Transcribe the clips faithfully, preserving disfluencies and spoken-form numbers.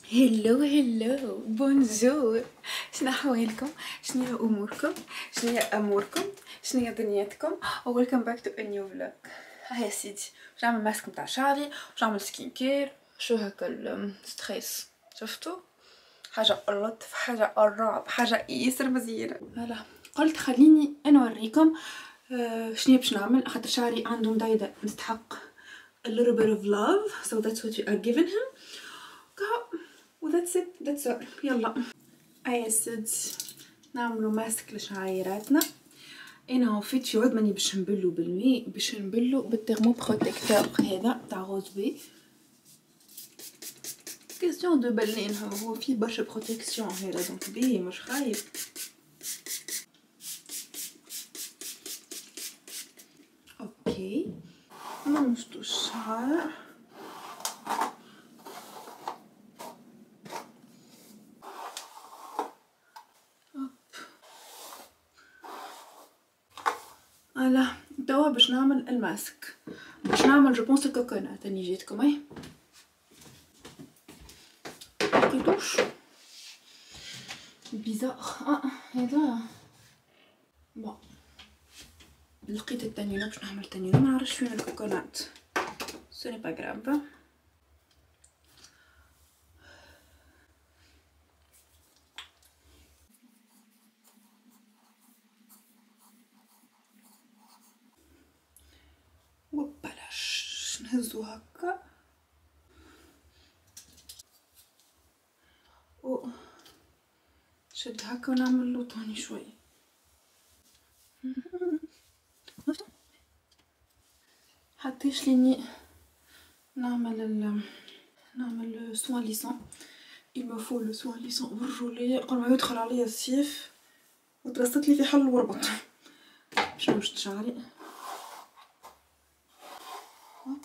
هلو هلو بونجور. شنو احوالكم؟ شنو هي اموركم؟ شنو هي اموركم؟ شنو هي دنياتكم؟ ويلكم باك تو ا نيو فلوج. ها يا سيدي، باش نعمل ماسك نتاع شعري، باش نعمل سكين كير. شو هكا الستريس شفتو؟ حاجه اللطف، حاجه الرعب، حاجه ياسر مزيانه. فوالا قلت خليني انا اوريكم آه شنو باش نعمل، خاطر شعري عنده مضيده نستحق a little bit of love, so that's what we are giving him. و that's it, that's all. يلا ايا سيدي نعملو ماسك لشعيراتنا. انا وفيت في عود ماني باش نبلو بالمي، باش نبلو بالترمو بروتيكتور هذا تاع غوز بي. كيستيون دو بلينهم، هو فيه برشا بروتيكسيون هذا دونك بيه مش خايب. اوكي نمشطو الشعر. فوالا توا باش نعمل الماسك، باش نعمل جو بونس الكوكونات اني جيتكم اهي لقيتوش بيزار. اه هذا بون لقيت التانيونه، باش نعمل تانيونه ما نعرفش فين الكوكونات، سوني با غراف. وبلاش نهزو هكا و شد هكا ونعمل له طوني شوي. حتىش ليني نعمل ال نعمل سوان ليسون. il me faut le soin ليسون برجولي قبل ما يدخل عليا الصيف وترصت لي في حل وربط. باش نمشط شعري. هوب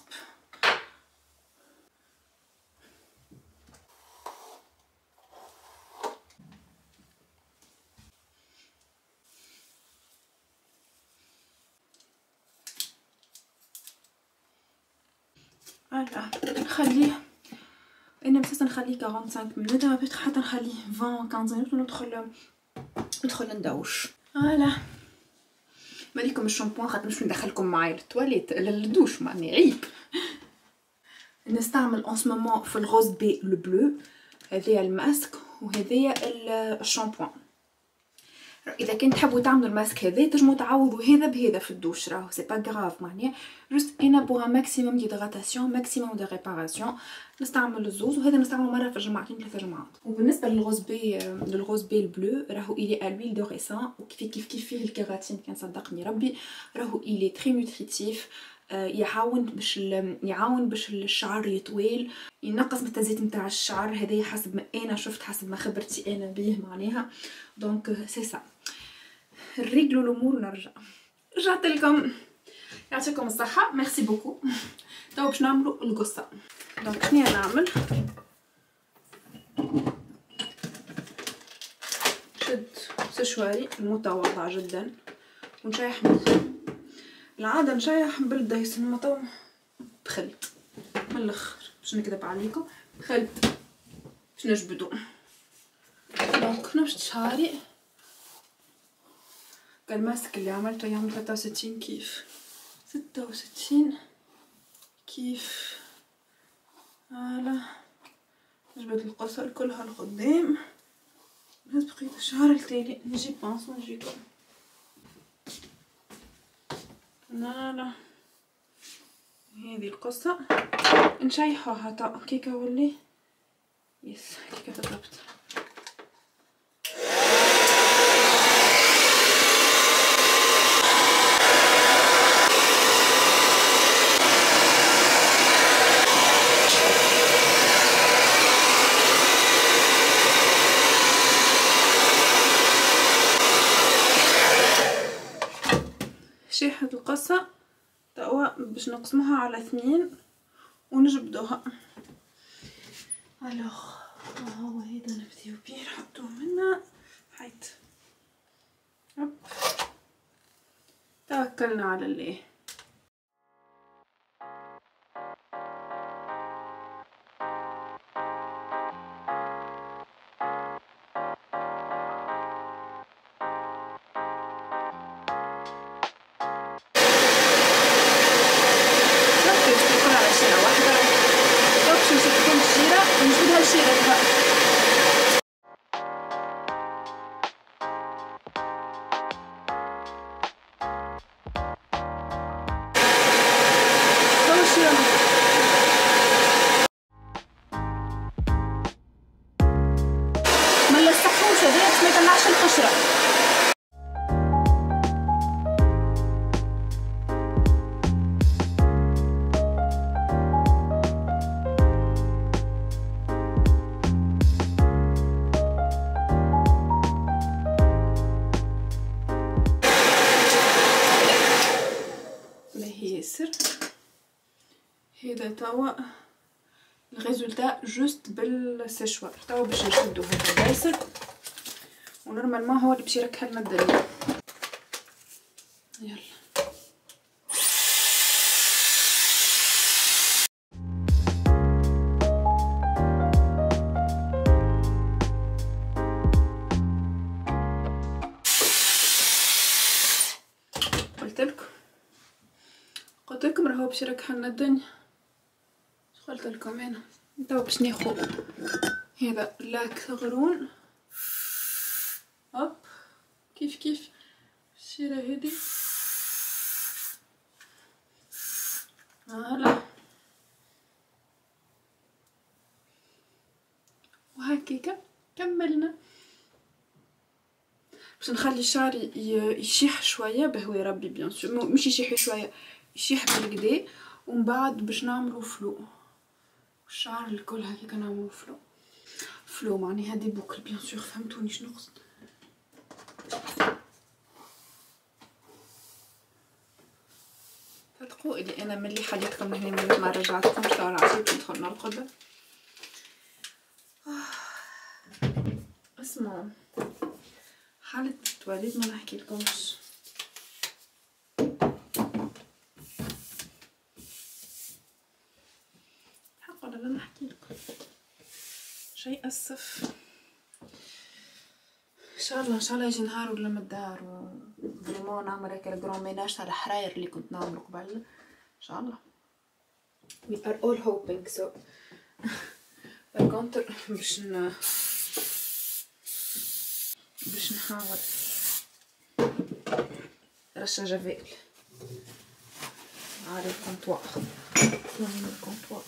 فوالا نخليه. انا مساس نخليه خمسة وأربعين مينوت، ما بيت حتى نخليه عشرين خمسطاش مينوت وندخل ندخل ندوش. فوالا ماليكم الشامبوان خاطر مش ندخلكم معايا للتواليت للدوش، معني عيب. نستعمل اون سمومون في الغوز بي لو بلو، هذايا الماسك وهذايا الشامبوان. اذا كنت تحبوا تعملوا الماسك هذا تنجموا تعوضوا هذا بهذا في الدوش، راهو سي با غراف، معناها جوست انا بوغ ماكسيموم ديغراتاسيون ماكسيموم دو ريباراسيون نستعمل الزوز، وهذا نستعمله مره في الجمعتين ثلاثه جمعات. وبالنسبه للغوز بي للغوز بي البلو راهو الي الويل دو ريسان، وكيف كيف كيف فيه الكيراتين كان صدقني ربي، راهو الي تري نوتريتيف، يعاون باش يعاون باش الشعر يطويل، ينقص من التزييت نتاع الشعر. هذايا حسب ما انا شفت، حسب ما خبرتي انا بيه معناها. دونك سي سا نريقلو الامور ونرجع. رجعت لكم، يعطيكم الصحه، ميرسي بوكو. تو باش نعملوا القصه. دونك شنو نعمل، شد سشواري المتواضع جدا ونشيح منه. العاده نشيح بالدايس، ما تو دخلت من الاخر باش نكذب عليكم، دخلت باش نجبدو. دونك نمشط شعري. الماسك اللي عملته يوم ثلاثة وستين كيف ستة وستين كيف. فوالا نجبد القصة كلها لقدام، بس بقيت الشعر التالي نجيب بانسون نجيكم. فوالا هذه القصة نشيحوها تا كيكا ولي يس كيكا تضربت. شيحة القصة توا باش نقسموها على اثنين ونجبدوها. الوغ هو هيدا نبداو بيه، نحطوه منا حيت هوب توكلنا على الله. بشرتها. ما نلصقهمش هذايا باش ما يطلعش القشرة. ياسر هذا توا الريزولتا جوست بالسيشوار توا باش نشدو هذا ياسر ونورمالمون هو اللي باش يركها لنا الدنيا. يلا قلتلكم قلتلكم راهو باش يركها لنا الدنيا. قلت لكم انا توا باش ناخذ هذا لاك ثغرون هوب كيف كيف الشيره هذه فوالا وهكيكا كملنا. باش نخلي الشعر يشيح شويه بهو يا ربي بيان سور مش يشيح شويه يشيح بالكدا ومن بعد باش نعملو فلو الشعر الكل هكاكا نعملو فلو فلو معناها دي بوكل بيان سور فهمتوني شنو نقصد. صدقوا اللي انا ملي حليتكم هنا من ما رجعتكم شعر عصيب ندخل نرقد. اسمعوا حالة التواليت ما نحكي لكمش حق ولا لا نحكي لكم شيء اسف. ان شاء الله ان شاء الله يجي نهار ولا مدار وفريمون نعمل هكا الجرون ميناج تاع الحراير اللي كنت نعملو قبل ان شاء الله. we are all hoping so par contre باش ن باش نحاول رشا جافيل على الكونطوار نعمل الكونطوار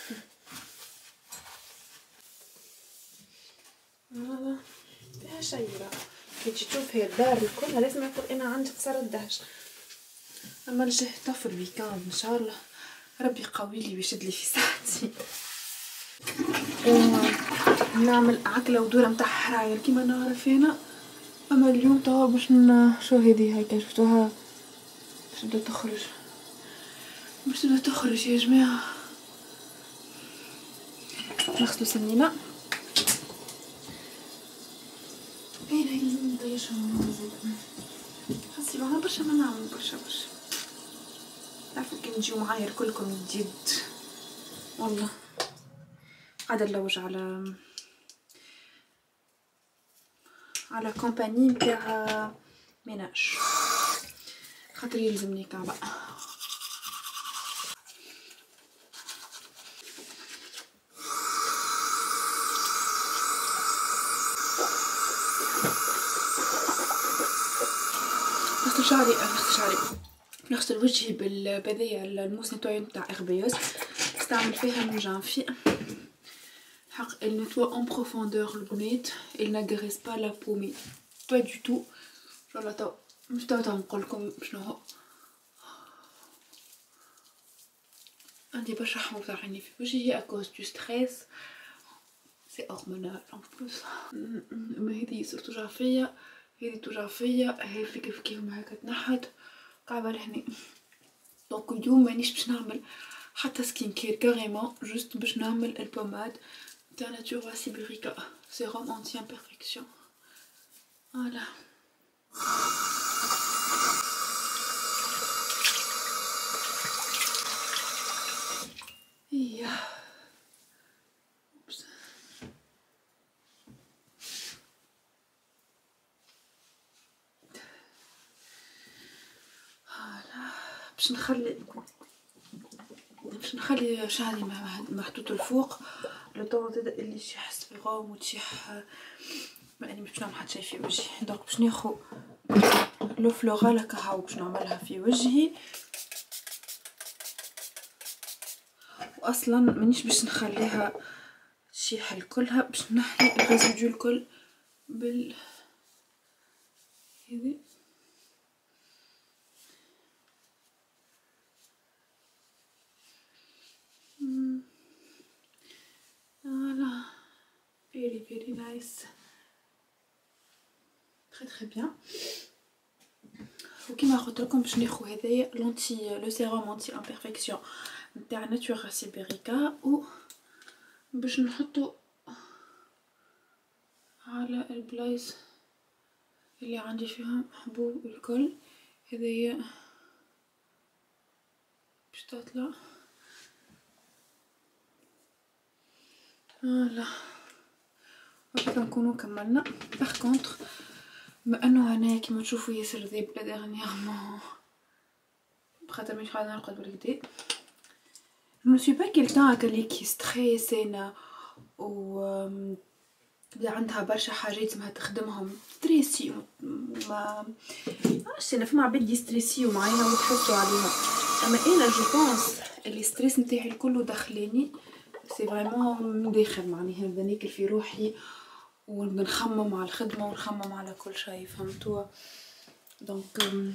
هذا فيها شي راه كي تجي تشوف هي الدار كلها لازم يقول انا عندي قصر الدهش. اما الجه طف الويكاند ان شاء الله ربي قوي لي ويشد لي في ساعتي ونعمل عقله ودوره نتاع حراير كيما نعرف هنا. اما اليوم توا باش شو هذه هيك شفتوها باش تبدا تخرج باش تبدا تخرج يا جماعه. نغسلو سنينه اين هاي لازم نطيشها زاد حسي بعها برشا ما نعمل برشا برشا تعرفوا كي نجيو معايا كلكم جد والله قاعده نلوج على على كومباني نتاع ميناج خاطر يلزمني كعبه. نغسل شعري نغسل شعري نغسل وجهي بالبذية الموس نتوي نتاع اغبيوس نستعمل فيها من جانفي حق elle nettoie en profondeur le pomade elle n'agresse pas la peau mais pas du tout. والله تو مش تو تو نقولكم شنو هو عندي برشا حموضة عيني في وجهي اكوز دو ستريس سي هرمونال ان بلوس. اما هذي صرت توجع فيا هذي توجع فيا هي في كيف كيف ما هكا تنحت قاعدة لهني دونك اليوم مانيش باش نعمل حتى سكين كير كاريمون جوست باش نعمل البوماد تاع ناتورا سيبريكا سيروم انتي امبرفكسيون فوالا. اييه باش نخلي باش نخلي شعري محطوط الفوق لو طون تبدا اللي تشيح الصغام وتشيح ما اني باش نعمل حتى شي في وجهي. دونك باش ناخذ لو فلورال هكا هاو باش نعملها في وجهي، واصلا مانيش باش نخليها تشيح الكلها، باش نحي الريزيدو الكل بال هذي. فوالا very very nice très très bien. وكيما قلت لكم باش ناخذ هذايا لونتي لو سيروم انتي امبيرفكسيون نتاع ناتورا سيبيريكا، و باش نحطو على البلايص اللي عندي فيهم حبوب الكل. هذايا باش تطلع فوالا وهكا نكونو كملنا. باغ كونطخ بما انه هنايا كيما تشوفوا ياسر ذيب لا ديرنييرمون بخاطر مش قاعده نرقد بالكدا. je ne suis pas quelqu'un هكا اللي كي ستريسينا و بدا عندها برشا حاجات لازمها تخدمهم ستريسي وما عرفتش انا فما عباد يستريسيو معايا وتحسوا عليهم. اما انا جو بونس اللي ستريس نتاعي الكل داخلاني سي فريمون من داخل، معناها نبدا ناكل في روحي ونبدا نخمم على الخدمه ونخمم على كل شيء، فهمتوا؟ دونك جو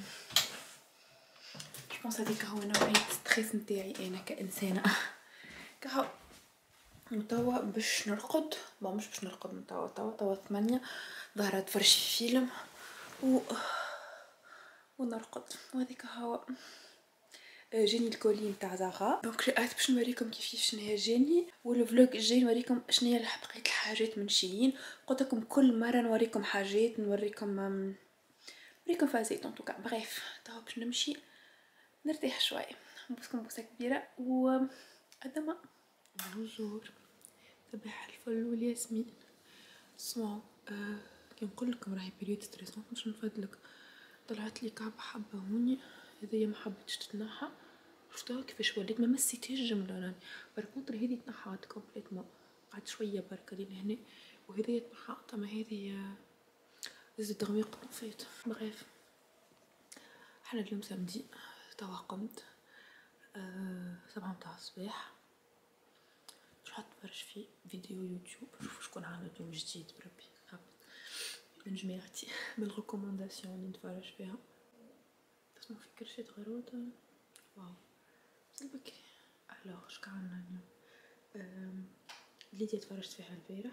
بونس هذيك هو نوعيه ستريس نتاعي انا كانسانه. كهو توا باش نرقد، با مش باش نرقد من توا توا توا ثمانية ظهرت فرشي فيلم و ونرقد. وهذيك هو جاني الكولي نتاع زغا. دونك جات باش نوريكم كيفاش شنو جاني، والفلوق الجاي نوريكم شنو هي بقيت الحاجات من شيين. قلت لكم كل مره نوريكم حاجات نوريكم نوريكم فازيت ان توكا. بريف توا باش نمشي نرتاح شويه، نبوسكم بوسه كبيره و ادما. بونجور صباح الفل والياسمين. اسمعوا أه كي نقول لكم راهي بيريود ستريسون باش نفدلك طلعت لي كعبه حبه هوني، هذيا ما حبيتش تتنحى. شفتوها كيفاش وليت ما مسيتهاش جمله راني بركونتر هذه تنحات كومبليتمون قعدت شويه برك لين هنا وهذيا تنحات. اما هذه زيد غميق طفيت. بغيف حنا اليوم سامدي توا قمت أه سبعة متاع الصباح باش نتفرج في فيديو يوتيوب نشوف شكون عامل فيلم جديد بربي هبط من جماعتي بالريكومونداسيون اللي نتفرج فيها. بس ما فكرش غيروت واو بس بكري. الوغ شكون عندنا اليوم اللي تفرجت فيها البارح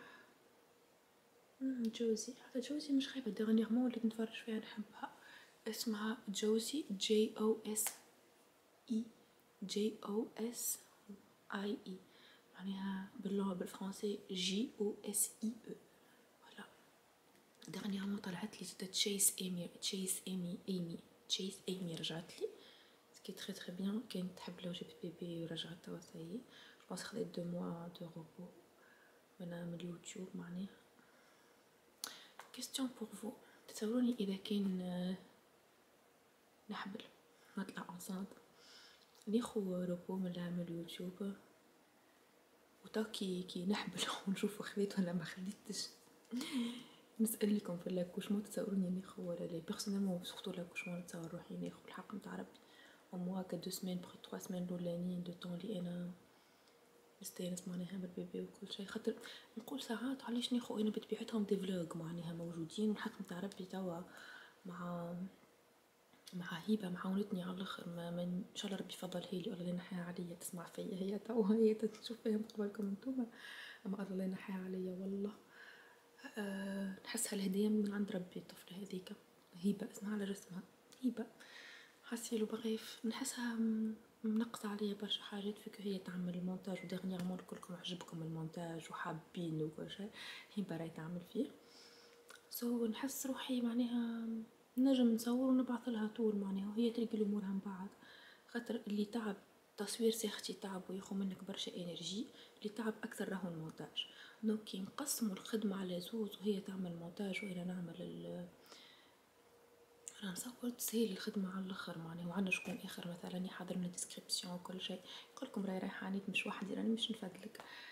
جوزي. حتى جوزي مش خايبه ديرنييرمون اللي نتفرج فيها نحبها، اسمها جوزي جي او اس اي جي او اس اي اي معناها باللغه بالفرنسي جي او اس اي او. فوالا ديرنييرمون طلعت لي زدت تشيس ايمي تشيس ايمي ايمي تشيس ايمي رجعت لي سكي تري تري بيان. كانت تحب لو جبت بيبي ورجعت توا سايي جو بونس خديت دو موا دو روبو من من اليوتيوب. معناها كيستيون بور فو تصوروني اذا كان نحبل نطلع انصاد ناخو روبو من اليوتيوب وتاكي كي نحبل ونشوف خذيت ولا ما خديتش نسالكم في لاكوش مو تصوروني ناخو ولا لا. بيرسونيلمون سورتو لاكوش مو نتصور روحي ناخو الحق نتاع ربي او موا هكا دو سيمين بخي تخوا سيمين الاولانيين دو طون لي انا نستانس معناها بالبيبي وكل شيء. خاطر نقول ساعات علاش ناخو انا بطبيعتهم دي فلوغ معناها موجودين والحق نتاع ربي توا مع مع هيبه معاونتني على الاخر. ما ان شاء الله ربي يفضلها لي ولا ينحيها عليا تسمع فيا هي توا هي تشوف فيها مقبلكم انتوما. اما الله ينحيها عليا والله. أه نحسها الهديه من عند ربي الطفله هذيك هيبه اسمها على رسمها هيبه حسيلو بغيف. نحسها منقصة عليا برشا حاجات فيك هي تعمل المونتاج وديرنييرمون كلكم عجبكم المونتاج وحابين وكل شيء هي براي تعمل فيه سو so, نحس روحي معناها نجم نصور ونبعث لها طول معناها وهي تلقي الامور عن بعض. خاطر اللي تعب تصوير ساختي تعب وياخذ منك برشا انرجي، اللي تعب اكثر راهو المونتاج. دونك كي نقسموا الخدمه على زوز وهي تعمل مونتاج وانا نعمل ال انا نصور تسهيل الخدمه على الاخر معناها. وعندنا شكون اخر مثلا يحضر لنا ديسكريبسيون وكل شيء يقول لكم راهي ريحانيت مش وحدي راني مش نفدلك.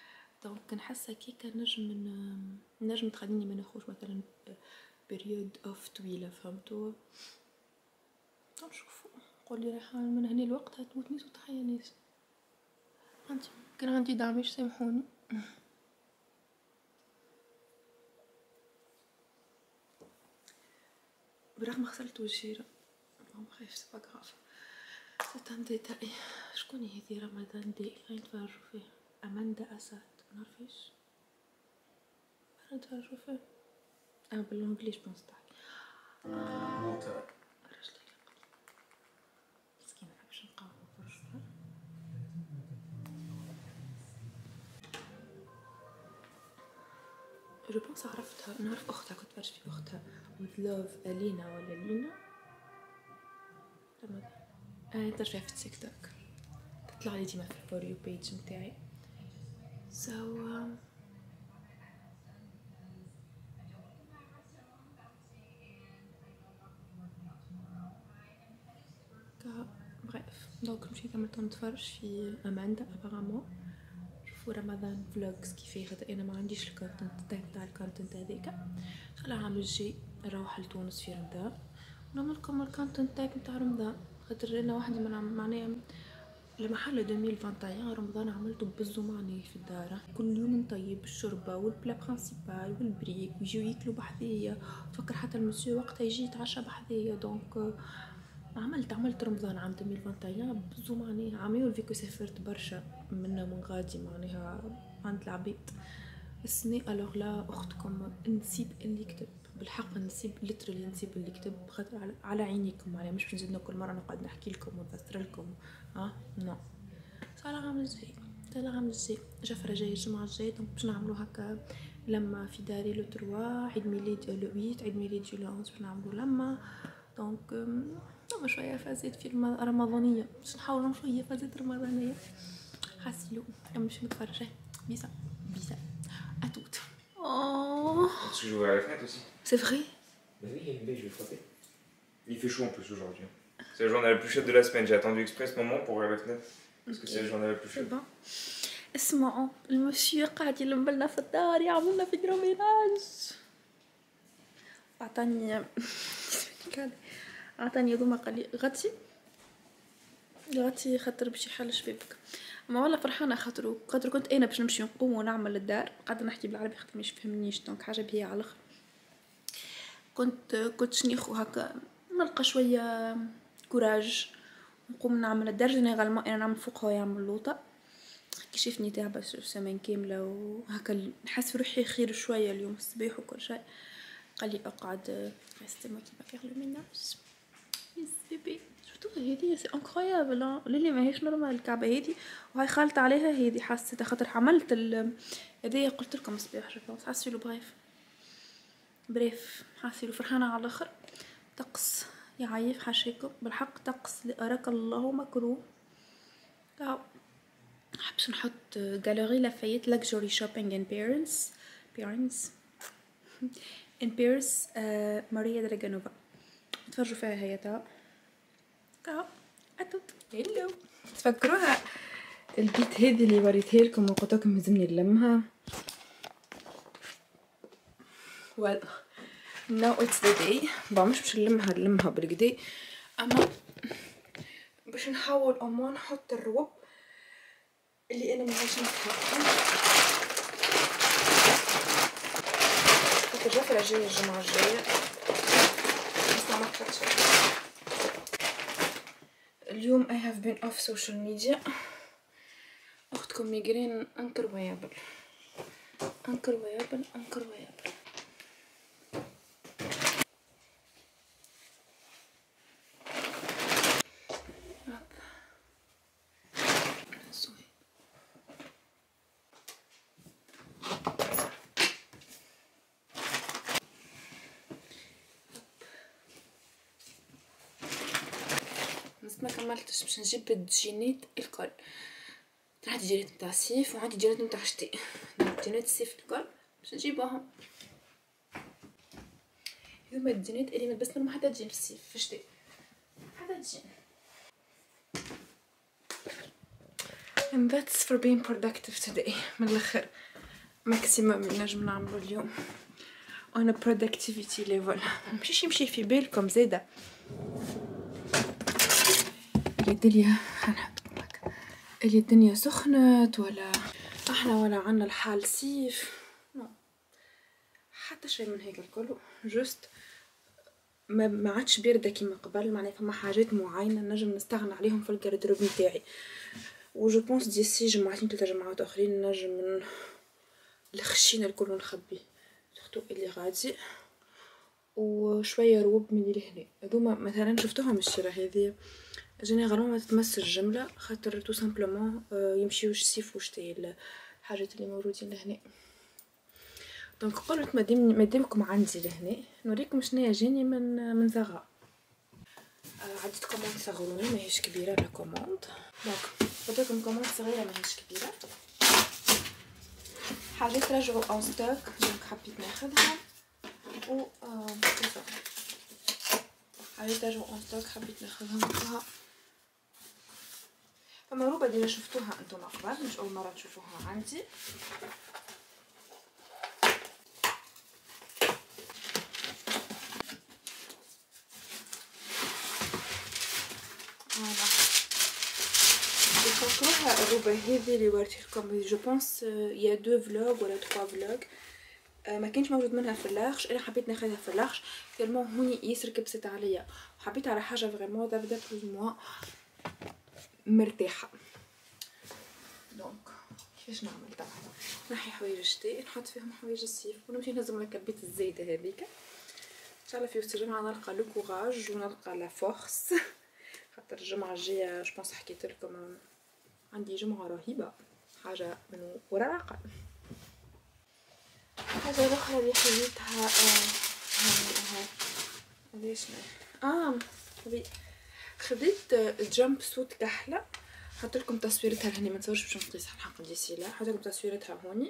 دونك نحس هكاكا نجم من نجم تخليني ما ناخذش مثلا بريود اوف طويله فهمتوا. نشوفوا قولي رايحه من هنا الوقت هتموتني صوت حيانيس. عندي كان عندي دعمش سامحوني. برغم غسلت وجهي ما خايف سي با غراف. سيت ان ديتاي. شكون هذي رمضان دي اللي نتفرجوا فيه؟ اماندا اساد منعرفيش نتفرجوا فيه. انا بالانجليش بنصدق موتى مسكين باش نقاوم فرصة. جو بونس عرفتها نعرف اختها كنت برش في اختها with love الينا ولا لينا تمام. انا ترجع في التيك توك تطلع لي ديما في الفور يو بيج نتاعي. so um, بريف دونك مشيت عملت نتفرج في اماندا ابارامون. شوفوا رمضان فلوجز كيف خاطر انا ما عنديش الكونتنت تاع الكونتنت هذيك. ان شاء الله عام الجاي نروح لتونس في رمضان ونعمل لكم الكونتنت تاعي نتاع رمضان. خاطر انا واحده من معناها المحل ألفين وواحد وعشرين رمضان عملته بزو معني في الدار. كل يوم نطيب الشوربه والبلا برينسيبال والبريك ويجيو ياكلوا بحذايا. تفكر حتى المسيو وقتها يجي يتعشى بحذايا. دونك عملت عملت رمضان عام ألفين وواحد وعشرين بزو معناها. عاميو فيكو سافرت برشا منا من غادي معناها عند العبيد السنة. الوغ لا اختكم نسيب اللي يكتب بالحق نسيب ليترالي نسيب اللي يكتب خاطر على, على عينيكم معناها مش بنزيدنا كل مره نقعد نحكي لكم ونفسر لكم. ها نو صار عام الجاي صار عام الجاي جفرة جاي الجمعة الجاي. دونك باش نعملو هكا لما في داري لو تروا عيد ميلاد لو ويت عيد ميلادي لو أونز باش نعملو لما. دونك نعمل شوية فازات في رمضانية باش نحاولو شوية فازات رمضانية حاسيلو نمشي نتفرج. بيسا بيسا اتوت. Oh. Parce que j'ai ouvert la fenêtre aussi. C'est vrai? Bah oui, il y a une baie, je vais frapper. Il fait chaud en plus aujourd'hui. C'est la journée la plus chaude de la semaine. J'ai attendu exprès ce moment pour ouvrir la fenêtre. Parce que c'est la journée la plus chaude. bon. اسمعوا المسيو قاعد يلم لنا في الدار يعملنا في جروميناج. اعطاني اعطاني هذوما قال لي غطي غطي خاطر باش يحل شبابك. اما والله فرحانه خاطر خاطر كنت انا باش نمشي نقوم ونعمل للدار قاعده نحكي بالعربي خاطر مش فهمنيش. دونك حاجه بهي على الاخر. كنت كنت شنيخو هكا نلقى شويه كوراج نقوم نعمل الدار. جينيرالمون انا نعمل فوق هو يعمل لوطه كي شافني تعبه سيمين كامله وهكا نحس في روحي خير شويه اليوم الصباح وكل شيء. قال لي اقعد ريستي ما كيما فيغ لو ميناج يس بيبي. شفتوا هذه سي انكرويابل للي ماهيش نورمال الكعبه هذه وهاي خالت عليها هذه حسيتها خاطر عملت هذه قلت لكم الصباح شوفوا حسيلو بريف بريف حسيلو فرحانه على الاخر. طقس يعيف حاشيكم بالحق طقس لأراك الله مكروه. حبش نحط جاليري لافايت luxury shopping in Paris Paris in Paris ماريا دراغانوفا تفرجوا فيها هيتها كاو اتوت. هلو تفكروها البيت هذه اللي وريتها لكم وقلت لكم لازمني نلمها. well now it's the day. با مش باش نلمها نلمها بالكدا اما باش نحاول اما نحط الروب اللي انا ماهيش نتحكم. خاطر جفرة جاية الجمعة الجاية بس ما طلعتش اليوم. I have been off social media. اختكم ميغرين انكرويابل انكرويابل انكرويابل. ما كملتش باش نجيب الجينات الكل. عندي جينات نتاع الصيف وعندي جينات نتاع الشتاء. جينات الصيف الكل باش نجيبهم. هذوما الجينات اللي ملبسنهم حتى تجين في الصيف في الشتاء حتى تجين. and that's for being productive today. من الاخر ماكسيموم اللي نجم نعملو اليوم. انا برودكتيفيتي ليفل مشيش يمشي في بالكم زاده اللي الدنيا حنحطكم هكا اللي الدنيا سخنت ولا احنا ولا عنا الحال سيف نو حتى شيء من هيك الكل جوست ما ما عادش بارده كيما قبل معناها فما حاجات معينه نجم نستغنى عليهم في الجاردروب نتاعي و جو بونس ديسي جمعتين ثلاثه جمعات اخرين نجم من الخشين الكل نخبيه سورتو اللي غادي وشويه روب من اللي هنا هذوما مثلا شفتوهم الشيره هذه جينيرالمون ما تتمس الجمله خاطر تو سامبلومون يمشيو الصيف وشتي الحاجات اللي موجودين لهنا دونك قلت مادام مادامكم عندي لهنا نوريكم شنو جاني من من زغا عديت كوموند صغيرونه ماهيش كبيره لا كوموند دونك بداكم كوموند صغيره ماهيش كبيره حاجات رجعوا اون ستوك دونك حبيت ناخذها و حاجات رجعوا اون ستوك حبيت ناخذهم ها فما روبه ديما شفتوها انتم قبل مش اول مره تشوفوها عندي فكروها الروبه هذه اللي وريتلكم جو بونس يا دو فلوغ ولا تخوا فلوغ ما كانش موجود منها في اللارج انا حبيت ناخذها في اللارج تالمون هوني ياسر كبست عليا وحبيت على حاجه فريمون تبدا بلوز موا مرتاحه دونك كيفاش نعمل طبعا نحي حوايج الشتاء نحط فيهم حوايج الصيف ونمشي نهزم الكبيت الزايده هذيك ان شاء الله في وسط الجمعه نلقى لو كوراج ونلقى لا فورس خاطر الجمعه الجايه جو بونس حكيت لكم عندي جمعه رهيبه حاجه من وراء العقل حاجه اخرى اللي حيتها اه هذه شنو اه خديت جامب سوت كحله حط لكم تصويرتها هنا ما نصورش باش نقيسها الحق ديسي لا حط لكم تصويرتها هوني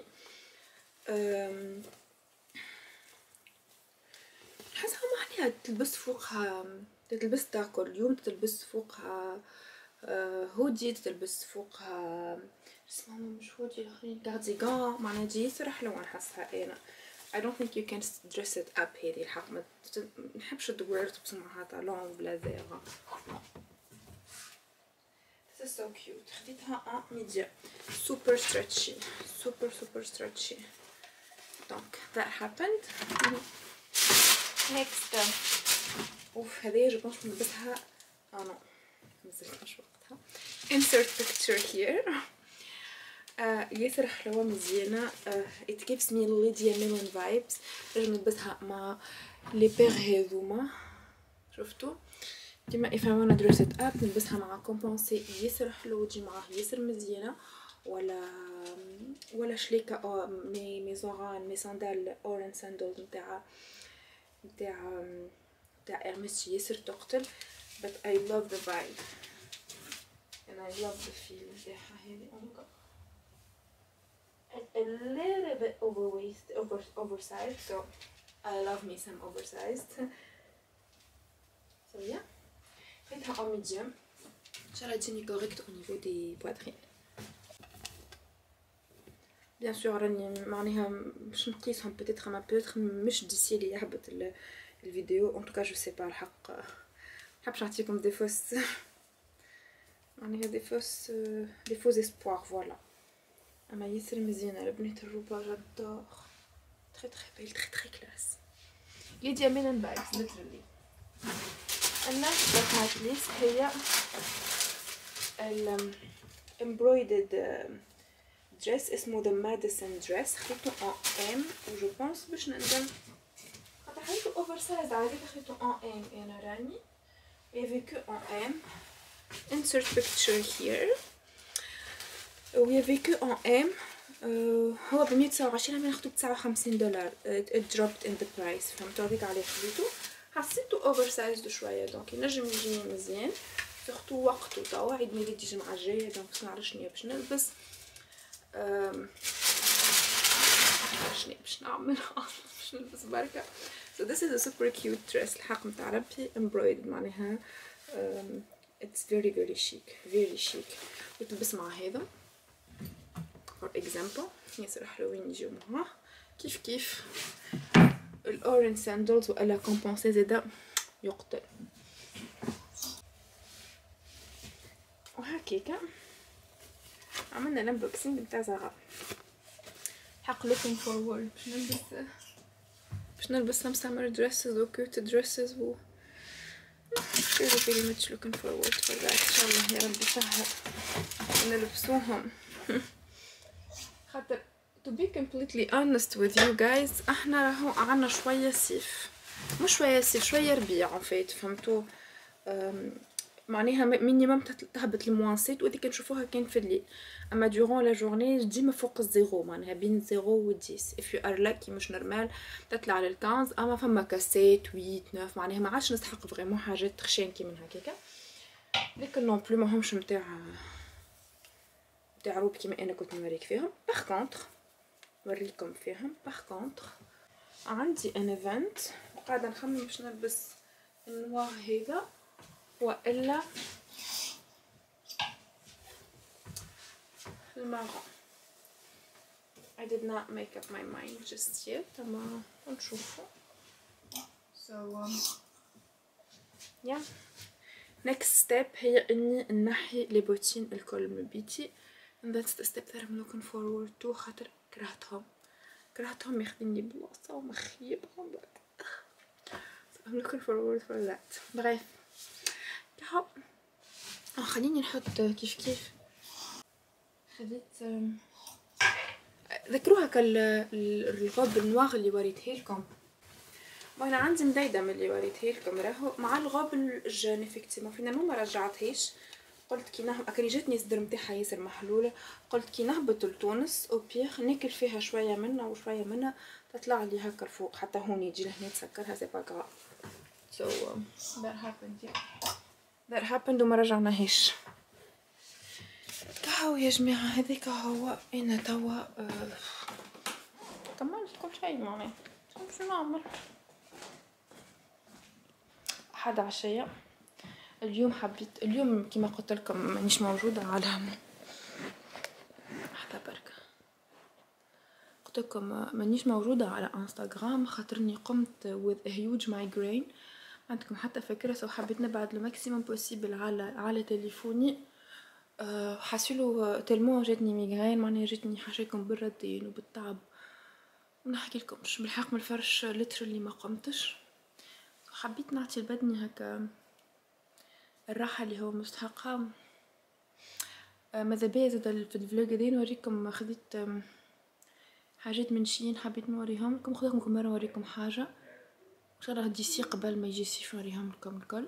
حاسه ما عليها تلبس فوقها تلبس تاكل اليوم تلبس فوقها هودي تلبس فوقها اسمها مش هودي الاخرين كارديغان معناها تجي ياسر حلوه نحسها انا I don't think you can dress it up هذه الحق ما نحبش الدوير تلبس معها طالون بلا زيغه This is so cute خديتها en medium super stretchy super super stretchy donc that happened next اوف هذه جو بونس نلبسها اه نو مازلت مش وقتها insert picture here آه ياسر حلوه مزيانه آه it gives me Lydia Millen vibes نجم نلبسها مع لي بيغ هذوما شفتوا كيما if I wanna dress it up نلبسها مع كومبونسي ياسر حلو وتجي معاه ياسر مزيانه ولا ولا شليكه مي مي زوغان مي ساندال اورن ساندل نتاع نتاع نتاع ارمس ياسر تقتل but I love the vibe and I love the feel نتاعها هذه a little bit overwaist over oversized so I love me some oversized so yeah خديتها en medium ان شاء الله تجيني correct au niveau des poitrines bien sûr راني معناها باش نقيسهم بتيتر ما بتيتر مش ديسي لي يهبط الفيديو en tout cas je sais pas الحق محبش نعطيكم دي فوس معناها دي فوس دي فوز اسبوار فوالا اما ياسر مزيانه البنات الروبه جادور تري تري بيل تري تري كلاس ليديا ميلن فايبس ليترلي الناس بس نوت ليست هي ال embroidered دريس اسمه ذا ماديسون دريس خديته ان ام وجو بونس باش نندم خاطر حيته اوفر سايز عادي خديته ان ام انا راني يافي كو ان ام insert picture here ويافي كو ان ام هو ب مية وتسعة وعشرين انا ناخدو بتسعة وخمسين دولار it dropped in the price فهمتو هذيك عليه خديته حسيتو اوفر سايز شويه دونك ينجم يجيني مزيان سورتو وقتو توا عيد ميلادي الجمعه الجايه دونك نعرف شنيا باش نلبس شنيا باش نعمل باش نلبس بركه so this is a super cute dress الحق نتاع ربي embroidered معناها it's very very chic very chic وتلبس مع هذا فور اكزامبل ياسر حلوين يجيو معاه كيف كيف الاورنج ساندلز والا كومبونسي زادا يقتل. وهكيكا عملنا الانبوكسينج نتاع زغا. حق looking forward باش نلبس باش نلبس some summer dresses و cute dresses و really very much looking forward for that. ان شاء الله يا رب يسهل نلبسوهم. خاطر to be completely honest with you guys احنا راهو عنا شويه صيف مش شويه صيف شويه ربيع فايت فهمتوا. معناها مينيمم تهبط لموان سيت وهذيك نشوفوها كان في الليل. اما دورون لا جورني ديما فوق الزيرو معناها بين زيرو و عشرة if you are lucky مش نورمال تطلع للخمسة. اما فما كاسيت ثمانية تسعة معناها ما عادش نستحق فريمون حاجات تخشين كي من هكاكا. لكن نون بلو ماهمش نتاع نتاع روب كيما انا كنت نوريك فيهم. باغ كونطخ نوريكم فيهم. باغ كونطخ عندي ان ايفنت وقاعده نخمم باش نلبس النوار هذا والا المارون. I did not make up my mind just yet. اما نشوفو. so um, yeah next step هي اني نحي لي بوتين الكل من بيتي and that's the step that I'm looking forward to. خاطر كرهتهم كرهتهم ياخديني بلاصه ومخي يبغون بعد. so I'm looking forward for that. bref هاو خليني نحط كيف كيف خديت ذكروها كالغوب النواغ اللي وريته لكم. وانا عندي مدايده من اللي وريته لكم راهو مع الغوب الجان افكتيفمون فينالمون ما رجعتهاش. قلت كي نهبط اكري جاتني الصدر نتاعها ياسر محلوله. قلت كي نهبط لتونس او بيغ ناكل فيها شويه منها وشويه منها تطلع لي هكا الفوق حتى هون يجي لهنا تسكرها سي با غرا. so um, that happened yeah. that happened وما رجعناهاش. كهو يا جماعه هذاك هو انا توا أه... كملت كل شيء معناها شنو نعمل. حد عشيه اليوم حبيت اليوم كما قلت لكم مانيش موجوده على حتى بركه قلت لكم مانيش موجوده على انستغرام خاطرني قمت with a huge migraine. عندكم حتى فكره سو حبيت نبعد لو ماكسيموم بوسيبل على على تليفوني. أه حاسيلو تلمو جاتني ميغرين معناها جاتني حاشاكم بالردين وبالتعب نحكي لكمش بالحق من الفرش لتر اللي ما قمتش. حبيت نعطي لبدني هكا الراحه اللي هو مستحقها. أه ماذا بيا زاد في الفلوق هذي نوريكم خديت حاجات من شين حبيت نوريهم لكم. خذ لكم مره نوريكم حاجه ان شاء الله ديسي قبل ما يجي الصيف نوريهم لكم الكل.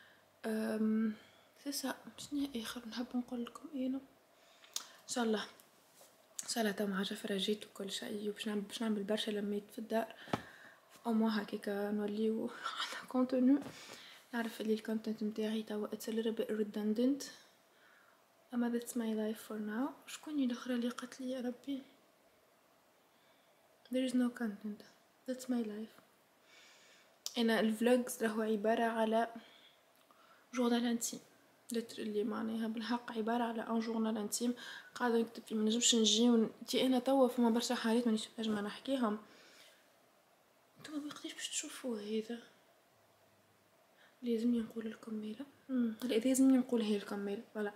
امم سي سا شنو اخر نحب نقول لكم انا ان شاء الله ان شاء الله تو مع جفرة جيت وكل شيء وباش نعمل باش نعمل برشا لميت في الدار او ما هكاكا نوليو على كونتوني. نعرف اللي الكونتنت نتاعي توا اتس ا ليتل بيت ريدندنت اما ذاتس ماي لايف فور ناو. شكون الاخرى اللي قالت لي يا ربي there is no content that's my life. انا الفلوجز راهو عباره على جورنال انتيم لتر اللي معناها بالحق عباره على ان جورنال انتيم قاعده نكتب فيه. ما نجمش نجي ونتي انا توا فما برشا حالات مانيش نجم نحكيهم نتوما ما قديش باش تشوفوا هذا. لازمني نقول لكم ميلا امم لازمني نقولها لكم ميلا فوالا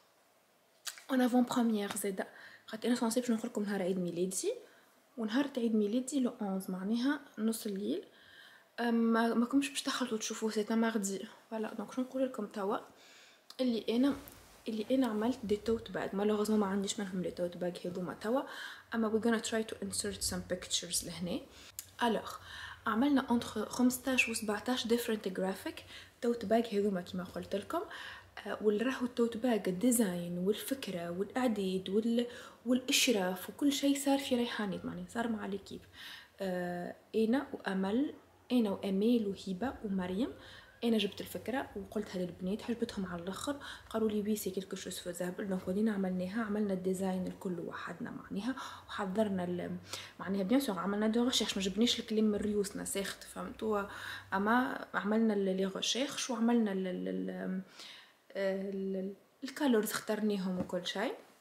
اون افون بروميير زاده خاطر انا صنصي باش نقول لكم نهار عيد ميلادي ونهار عيد ميلادي لو احد معناها نص الليل. ما ما كنتش باش تدخلوا تشوفوا سي تا ماردي فوالا. دونك شنو نقول لكم توا اللي انا اللي انا عملت دي توت باغ مالوغوزمون ما عنديش منهم لي توت باغ هذوما توا اما we gonna try to insert some pictures لهنا. الوغ عملنا انتر خمسطاش و سبعطاش different graphic توت باغ هذوما كيما قلت لكم. واللي راهو التوت باغ الديزاين والفكره والاعداد وال والاشراف وكل شيء صار في ريحانات معناها صار مع ليكيب. آه انا وامل انا واميل وهبه ومريم. انا جبت الفكره وقلتها للبنات عجبتهم على الاخر قالوا لي وي سي كيلكو شوز فوزابل. دونك ولينا عملناها عملنا الديزاين الكل وحدنا معناها وحضرنا معناها بيان سور عملنا دو ريشيرش ما جبناش الكلام من ريوسنا ساخت فهمتوا اما عملنا لي ريشيرش وعملنا ال الكالورز اخترناهم وكل شيء.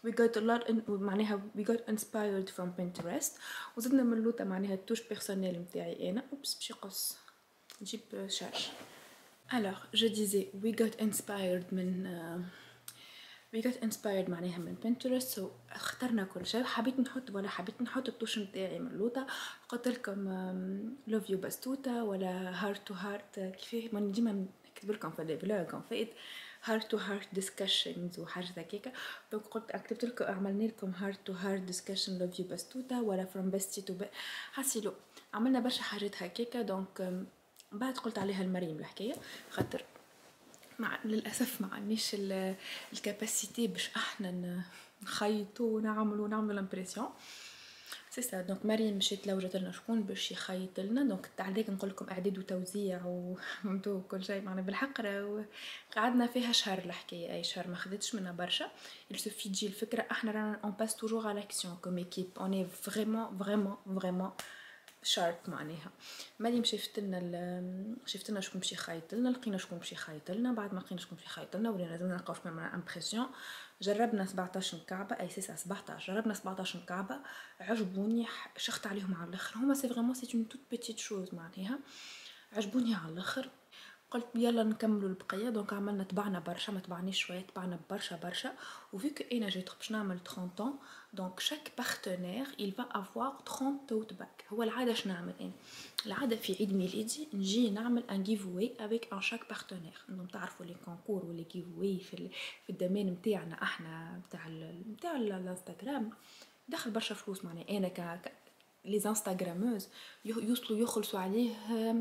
we got a lot in, معناها we got inspired from Pinterest. وزدنا من اللوطة معناها التوش بيرسونيل متاعي انا. اوبس باش يقص نجيب شارج. alors je disais we got inspired من uh, we got inspired معناها من Pinterest. so اخترنا كل شيء. حبيت نحط ولا حبيت نحط التوش متاعي من اللوطة. قلت لكم um, love you بستوتة ولا heart to heart كيفاه ما ديما نكتب لكم في الفلوج فايت heart to heart discussions وحاجة هكاكا. دونك قلت كتبت لكم عملنا لكم heart to heart discussion love you بستوتة ولا from bestie to be. حسيلو عملنا برشا حاجات هكاكا. دونك بعد قلت عليها المريم الحكاية خاطر مع للأسف ما عنديش الكاباسيتي باش احنا نخيطوا ونعملوا ونعملوا الامبريسيون سي سا. دونك مريم مشيت لوجت لنا شكون باش يخيط لنا. دونك عليك نقول لكم اعداد وتوزيع وفهمتوا كل شيء معنا بالحق. قعدنا فيها شهر الحكايه اي شهر ما خذتش منا برشا. il suffit تجي الفكره احنا رانا اون باس توجور على لاكسيون كوم ايكيب اون اي فريمون فريمون فريمون شارب معناها. مريم شفت لنا شفت لنا شكون باش يخيط لنا. لقينا شكون باش يخيط لنا. بعد ما لقينا شكون باش يخيط لنا ولينا لازم نلقاو شكون معنا امبريسيون. جربنا سبعطاش مكعبه اي سيسا سبعطاش. جربنا سبعطاش مكعبه عجبوني شخت عليهم على الاخر. هما سي فريمون سي اون توت بيتيت شوز معناها عجبوني على الاخر. قلت يلا نكملوا البقيه. دونك عملنا تبعنا برشا ما تبعنيش شويه تبعنا برشا برشا. وفيك انا جيت باش نعمل ثلاثين ans دونك شاك بارتنير il va avoir trente tote bags. هو العاده شنو نعمل انا العاده في عيد ميلادي نجي نعمل ان جيف واي افيك ان شاك بارتنير. انتم تعرفوا لي كونكور ولا جيف واي في في الدومين نتاعنا احنا نتاع نتاع الانستغرام دخل برشا فلوس معناها. انا ك لي انستغراموز يوصلوا يخلصوا عليه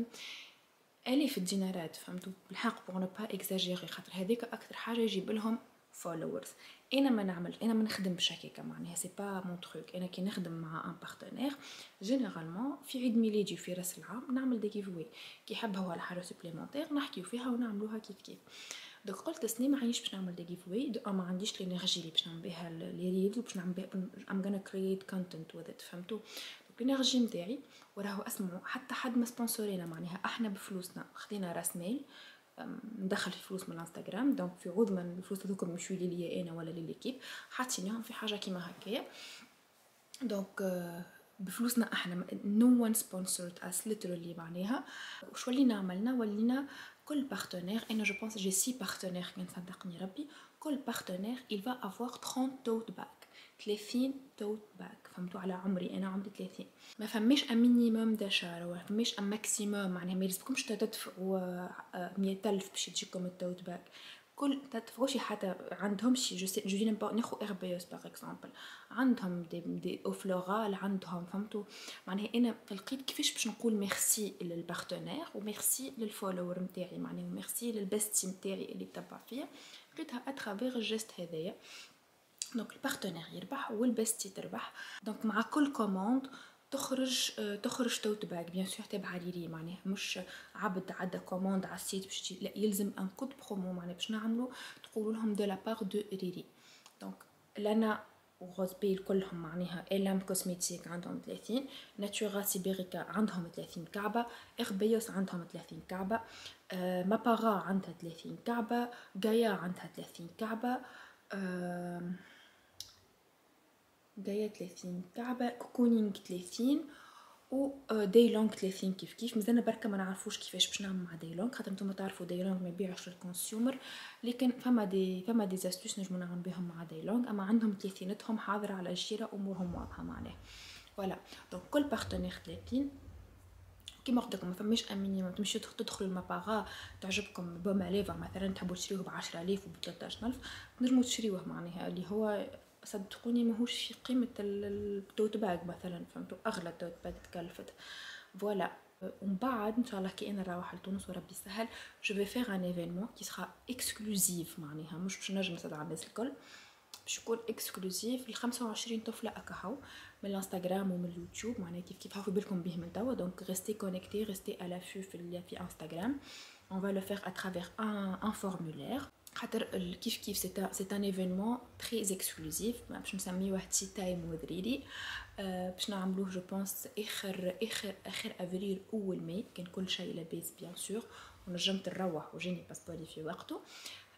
آلاف الدينارات فهمتوا بالحق بور نو با اكزاجيري خاطر هذيك اكثر حاجه يجيب لهم فولورز. انا ما نعمل انا ما نخدمش هكاكا معناها سي با مون تروك. انا كي نخدم مع ان بارتنير جينيرالمون في عيد ميلادي في راس العام نعمل دي جيف واي كي يحب هو الحاجه سوبليمونتير نحكيو فيها ونعملوها كيف كيف. دونك قلت سني ما عنديش باش نعمل دي جيف واي دو ما عنديش الانرجي اللي باش نعمل بها لي ريلز باش نعمل بها ام غانا كرييت كونتنت وذ ات فهمتوا. الانرجي نتاعي وراهو اسمعوا حتى حد ما سبونسورينا معناها احنا بفلوسنا خدينا راس ميل ندخل في فلوس من الانستغرام. دونك في عوض من الفلوس هذوكم يمشيو لي ليا انا ولا لليكيب حاطينهم في حاجه كيما هكايا. دونك بفلوسنا احنا نو وان سبونسورد اس ليترالي معناها. واش ولينا عملنا ولينا كل بارتنير انا جو بونس جي سي بارتنير كان صدقني ربي كل بارتنير il va avoir trente tote bags ثلاثين توت باك فهمتوا على عمري انا عمري ثلاثين. ما فماش ا مينيموم داشار ولا فماش ا ماكسيموم معناها ما لازمكمش تدفعوا مية ألف باش تجيكم التوت باك. كل تدفعوش حتى عندهم شي جو سي جو دي نبا ناخذ اربيوس باغ اكزومبل عندهم دي دي اوفلورال عندهم فهمتوا معناها. انا لقيت كيفاش باش نقول ميرسي للبارتنير وميرسي للفولور نتاعي معناها وميرسي للبستي نتاعي اللي تبع فيا. لقيتها اترافير الجست هذايا. دونك البارتنير يربح والبستي تربح. دونك مع كل كوموند تخرج تخرج توت باك بيان سور تبع ريري معناها مش عبد عدا كوموند على السيت باش لا يلزم ان كود برومو معناها باش نعملوا تقولوا لهم دو لا بار دو ريري. دونك لنا وغوز بيل كلهم معناها إلام كوسميتيك عندهم ثلاثين ناتورا سيبيريكا عندهم ثلاثين كعبه إغبيوس عندهم ثلاثين كعبه أه مابارا عندها ثلاثين كعبه غايا عندها ثلاثين كعبه أه جايه ثلاثين كعبه كوكونينغ ثلاثين و دايلونغ ثلاثين كيف كيف. مازلنا بركه ما نعرفوش كيفاش باش نعمل مع دايلونغ خاطر نتوما تعرفوا دايلونغ ما يبيعوش للكونسيومر لكن فما دي فما دي زاستوس نجمو نعمل بهم مع دايلونغ. اما عندهم ثلاثينتهم حاضره على الجيره امورهم واضحه معناها فوالا. دونك كل بارتنير ثلاثين كيما قلت لكم ما فماش ان مينيموم تمشيو تدخلوا الماباغا تعجبكم بوم عليفا مثلا تحبوا تشريوه ب عشرة آلاف وب ثلاثة عشر ألف تنجموا تشريوه معناها اللي هو صدقوني ماهوش في قيمه التوت باج مثلا فهمتوا اغلى توت باج تكلفت فوالا. ومن بعد ان شاء الله كي انا نروح لتونس وربي يسهل جو في فيغ ان ايفينمون كي سرا اكسكلوزيف معناها مش باش نجم نستدعى الناس الكل باش يكون اكسكلوزيف ل خمسة وعشرين طفله اكاهو من الانستغرام ومن اليوتيوب معناها كيف كيف هاو في بالكم بهم من توا. دونك ريستي كونيكتي ريستي على فو في في انستغرام on va le faire à travers un un formulaire خاطر كيف كيف سي سي ان ايفينمون تري اكسكلوزيف باش نسميوه تي تايم وذريري باش نعملوه جو بونس اخر اخر اخر افريل اول ماي كان كل شيء لاباس بيان سور ونجمت نروح وجاني باسبوري في وقته.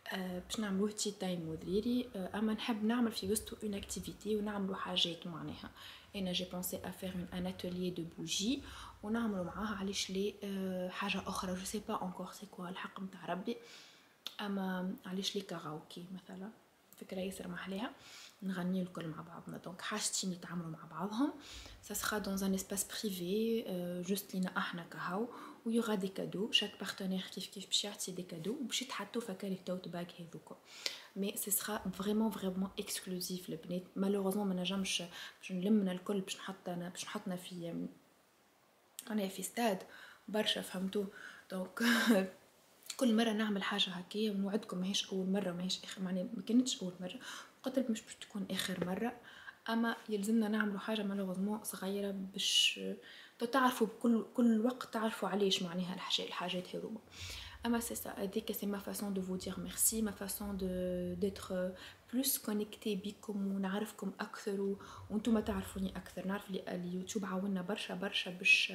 أه باش نعملوه تي تايم ودريري. أه اما نحب نعمل في وسطو اون اكتيفيتي ونعملوا حاجات معناها. انا جي بونسي افير ان اتوليي دو بوجي ونعملوا معاها علاش لي أه حاجه اخرى جو سي با انكور سي كوا الحق نتاع ربي. اما علاش لي كاراوكي مثلا فكره ياسر محليها نغني الكل مع بعضنا. دونك حاجتين يتعاملوا مع بعضهم ça sera dans un espace privé juste لينا احنا كهو ويغا دي كادو شاك بارتنير كيف كيف باش يعطي دي كادو وباش يتحطوا فكا لي توت باك هذوك. مي سي سرا فريمون فريمون اكسكلوزيف للبنات. مالوغوزمون ما نجمش باش نلمنا الكل باش نحطنا باش نحطنا في انا في ستاد برشا فهمتوا. دونك كل مره نعمل حاجه هكايا ونوعدكم ماهيش اول مره ماهيش اخر معناها ما كانتش اول مره قلت مش باش تكون اخر مره. اما يلزمنا نعملوا حاجه مالوغوزمون صغيره باش تعرفوا بكل كل وقت تعرفوا علاش معناها الحاجات الحاجات هذوما. اما سي سا هذيك سي ما فاسون دو فو دير ميرسي ما فاسون دو ديتر بلوس كونيكتي بيكم ونعرفكم اكثر وانتم تعرفوني اكثر. نعرف لي اليوتيوب عاونا برشا برشا باش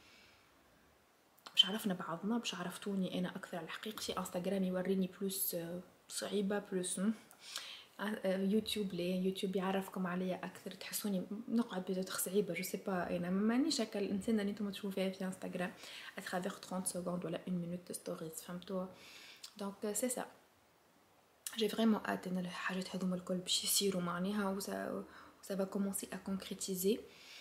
باش عرفنا بعضنا باش عرفتوني انا اكثر على حقيقتي. انستغرام يوريني بلوس صعيبه بلوس يوتيوب لي يوتيوب يعرفكم عليا اكثر تحسوني نقعد بيتوتر صعيبه جو سي با. انا مانيش هكا الانسان اللي نتوما تشوفوا فيها في انستغرام اترافير ثلاثين سكوند ولا واحد مينوت ستوريز فهمتوا. دونك سي سا جي فريمون ات ان الحاجات هذوما الكل باش يصيروا معناها و سا فا كومونسي ا كونكريتيزي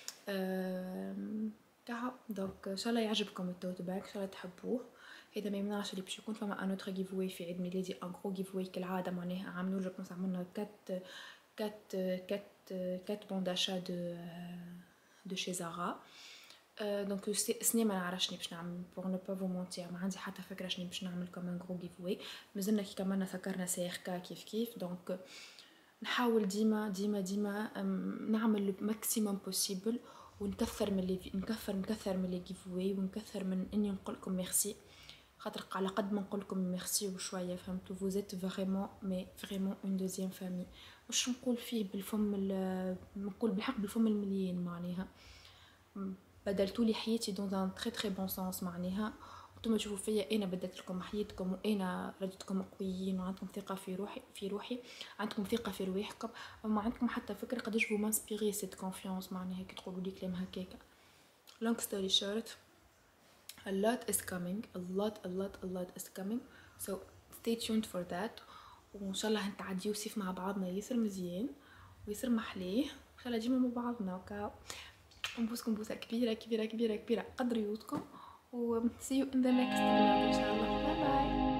كاع. دونك ان شاء الله يعجبكم التوت باك ان شاء الله تحبوه. هذا ما يمنعش اللي باش يكون فما ان اوتر جيف واي في عيد ميلادي ان غرو جيف واي كالعاده معناها عملوا جو بونس عملنا كات كات كات كات بون داشا دو دو شي زارا. دونك سني ما نعرفش باش نعمل بور نو با فو مونتير ما عندي حتى فكره شنو باش نعمل كمان غرو جيف واي. مازلنا كي كملنا سكرنا سي ار كا كيف كيف. دونك نحاول ديما ديما ديما نعمل الماكسيموم بوسيبل ونكثر من اللي نكثر نكثر من لي جيف واي ونكثر من اني نقول لكم ميرسي خاطر على قد ما نقول لكم ميرسي وشويه فهمتوا vous êtes vraiment mais vraiment une deuxième famille. واش نقول فيه بالفم نقول بالحق بالفم المليان معناها بدلتوا لي حياتي دون ان تري تري بون سونس معناها. انتم تشوفوا فيا انا بدلت لكم حياتكم وانا رديتكم قويين وعندكم ثقه في روحي في روحي عندكم ثقه في رواحكم وما عندكم حتى فكره قداش فو مانسبيري سيت كونفيونس معناها كي تقولوا لي كلام هكاكا. long story short a lot is coming a lot a lot a lot is coming so stay tuned for that. وان شاء الله نتعديو سيف مع بعضنا ياسر مزيان وياسر محليه ان شاء الله ديما مع بعضنا وكا نبوسكم بوسه كبيره كبيره كبيره كبيره قدر يوتكم و see you in the next vlog ان شاء الله. باي باي.